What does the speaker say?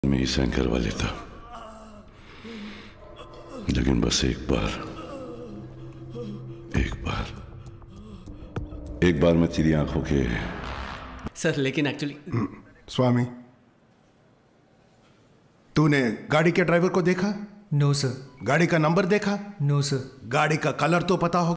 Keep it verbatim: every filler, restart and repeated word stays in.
मैं ही साइन करवा लेता, लेकिन बस एक बार एक बार एक बार मैं तेरी आंखों के। सर लेकिन एक्चुअली स्वामी, तूने गाड़ी के ड्राइवर को देखा? No sir. गाड़ी का नंबर देखा? No sir. गाड़ी का कलर तो पता हो?